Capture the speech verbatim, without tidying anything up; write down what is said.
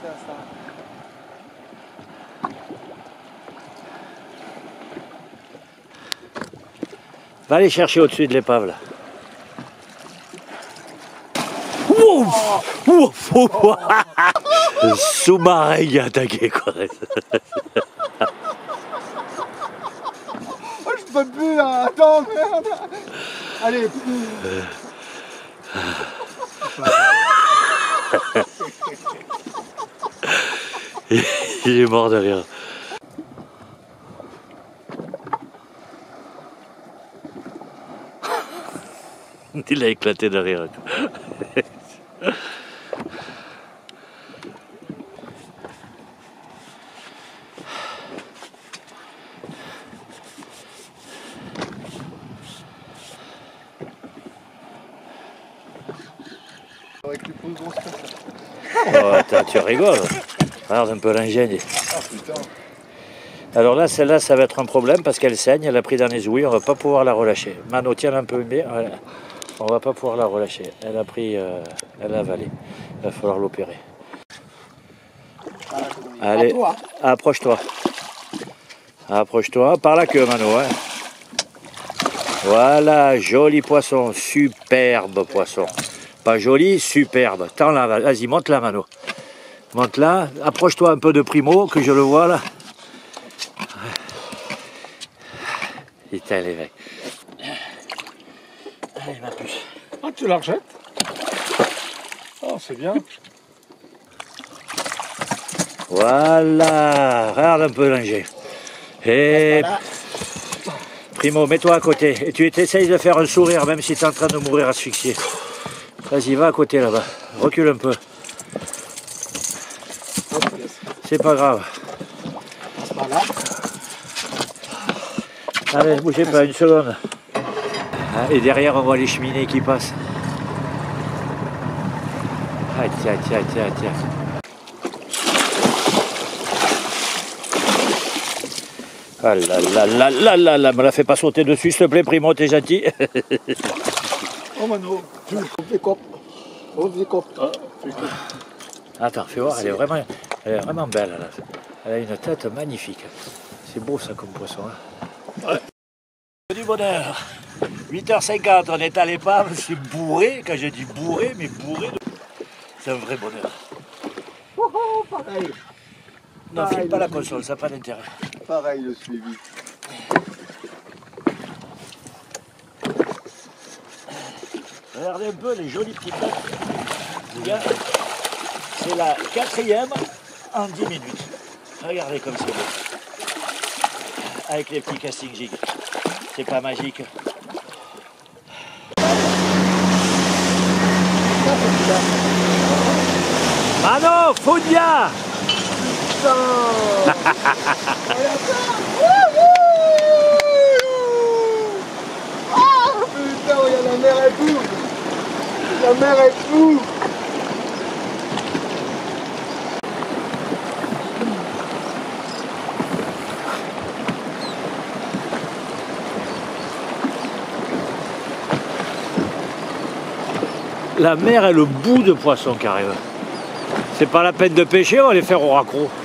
ça, ça. Va aller chercher au-dessus de l'épave là. Ouf, ouf, ouf. Le sous-marin qui a attaqué quoi. Oh, je peux plus là, attends, merde. Allez. Il est mort de rire. Il a éclaté de rire. Avec les pauses grosses comme ça. Oh, attends, tu rigoles. Regarde un peu l'ingénie. Ah putain. Alors là, celle-là, ça va être un problème parce qu'elle saigne, elle a pris dans les ouïes, on va pas pouvoir la relâcher. Mano, tiens un peu bien. Voilà. On va pas pouvoir la relâcher. Elle a pris, euh, elle a avalé. Il va falloir l'opérer. Allez, approche-toi. Approche-toi. Par la queue, Mano. Hein. Voilà, joli poisson. Superbe poisson. Pas joli, superbe. Tends-la, vas-y, monte-la, Mano. Monte-la. Approche-toi un peu de Primo, que je le vois là. Putain, l'évêque. Allez, ma puce. Ah, tu la rejettes? Oh, c'est bien. Voilà, regarde un peu l'ingé. Et Primo, mets-toi à côté. Et tu essayes de faire un sourire, même si tu es en train de mourir asphyxié. Vas-y, va à côté là-bas. Recule un peu. C'est pas grave. Allez, bougez pas une seconde. Et derrière, on voit les cheminées qui passent. Ah, tiens, tiens, tiens, tiens. Ah là là là là là là, me la fais pas sauter dessus, s'il te plaît, Primo, t'es gentil. Oh Mano, tu fais cop. On fait cop. Attends, fais voir, elle est vraiment, elle est vraiment belle. Là. Elle a une tête magnifique. C'est beau ça comme poisson. Hein. Ouais. Du bonheur. huit heures cinquante, on est à l'épave, c'est bourré. Quand je dis bourré, mais bourré, de... c'est un vrai bonheur. Oh, oh, pareil. Non, filme pas la console, ça n'a pas d'intérêt. Pareil le suivi. Regardez un peu les jolies petites têtes. Regarde, c'est la quatrième en dix minutes. Regardez comme c'est beau. Avec les petits casting gigs. C'est pas magique. Mano, Foudia. Putain. Ah putain, regarde, la mer est fou. La mer est fou. La mer est le bout de poisson carrément. C'est pas la peine de pêcher, on va les faire au raccro.